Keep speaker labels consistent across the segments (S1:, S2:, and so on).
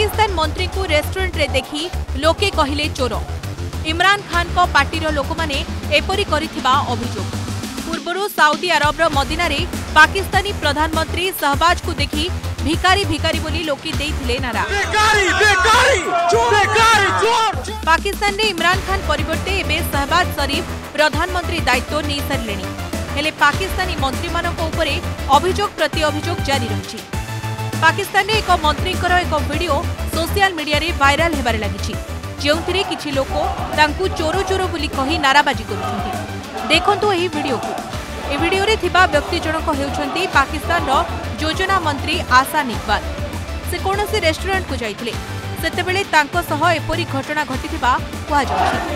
S1: पाकिस्तान मंत्री को रेस्टोरेंट रे देखी लोके कहिले चोर। इमरान खान को पार्टीर लोक माने एपरी करिथिबा अभियोग। पूर्वरु सऊदी अरबर मदीना रे पाकिस्तानी प्रधानमंत्री शहबाज को देखी भिकारी भिकारी बोली लोके देइथिले नारा। पाकिस्तान रे इमरान खान परिवर्ते एबे शहबाज शरीफ प्रधानमंत्री दायित्व नहीं सारिलेनी। हेले पाकिस्तानी मंत्री मानक उपरे अभियोग प्रति अभियोग जारी रहिछि। पाकिस्तान रे एक मंत्री एक वीडियो सोशल मीडिया रे वायरल हेबारे लागिछि, जेउथिरे किछि लोक तांकु चोरो चोरो बोली कहि नाराबाजी करुछन्ति। देखंतु एही वीडियो को। ए वीडियो रे थिबा व्यक्ति जनक हेउछन्ति पाकिस्तान रो योजना मंत्री आसान इकबाल। से कोनोसी रेस्टोरेंट को जाइथिले, सेतेबेले तांको सह एपरी घटना घटिथिबा कुहा जाउछि।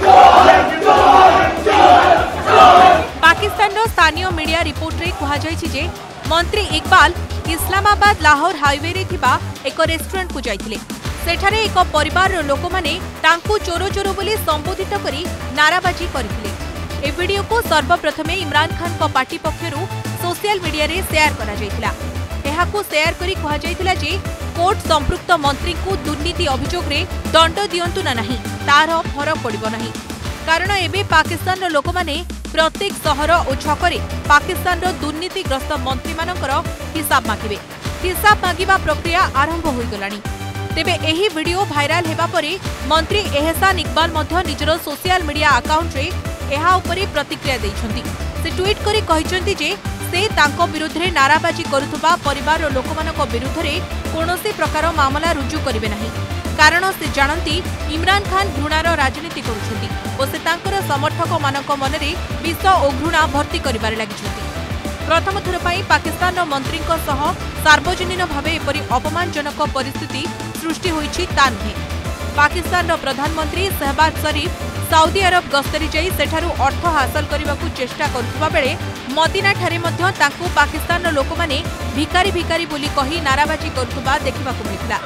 S1: पाकिस्तान रो स्थानीय मीडिया रिपोर्ट रे कुहा जाइछि जे मंत्री इकबाल इस्लामाबाद लाहौर हाईवे रे थिबा एक रेस्टोरेंट को जाइथिले। सेठारे एक परिवार रो लोक माने तांकु चोरो चोरो बोली संबोधित करी नाराबाजी करथिले। ए वीडियो को सर्वप्रथमे इमरान खान को पार्टी पक्षरु सोशल मीडिया रे शेयर करा जाइथिला। एहाकु शेयर करी कुहा जाइथिला जे कोर्ट संपृक्त मंत्री को दुर्नीति अभियोग रे दंड दियंतु ना नहीं, तार फरक पड़िबो नहीं। कारण एबे पाकिस्तान रो लोक माने प्रत्येक शहर और छकरे पाकिस्तान रो दुर्नीतिग्रस्त मंत्री मानकर हिसाब मागिबे। हिसाब मागिबा प्रक्रिया आरंभ होई गलानी। तेबे एही वीडियो वायरल हेबा परे मंत्री एहसान इकबाल मध्य निजरो सोशल मीडिया अकाउंट रे एहा उपरे प्रतिक्रिया दैछन्ति। से ट्वीट करी कहिसन्ति जे से तांको विरुद्ध रे नाराबाजी करुथबा परिवार रो लोकमानक विरुद्ध रे कोनोसी प्रकार मामला रुजु करिवे नहीं। कारण से जानती इमरान खान घृणार राजनीति करुछन्ति और से तांकर समर्थक मानक मनरे विष और घृणा भर्ती करिबारे लागिछन्ति। प्रथम थर पई पाकिस्तान मंत्री सह सार्वजनिक भावे एपरी अपमानजनक परिस्थिति सृष्टि होईछि ता नुहे। पाकिस्तान प्रधानमंत्री शहबाज शरीफ सऊदी अरब गस्तरी जाई सेठारु अर्थ हासिल करबाकू चेष्टा करुवा बेले मदीना ठारे मध्य तांकू पाकिस्तान लोक माने भिकारी भिकारी बोली कही नाराबाजी करुवा देखिबाकू मिलिला।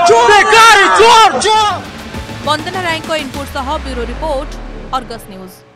S1: वंदना राय को इनपुट सह ब्यूरो रिपोर्ट अर्गस न्यूज।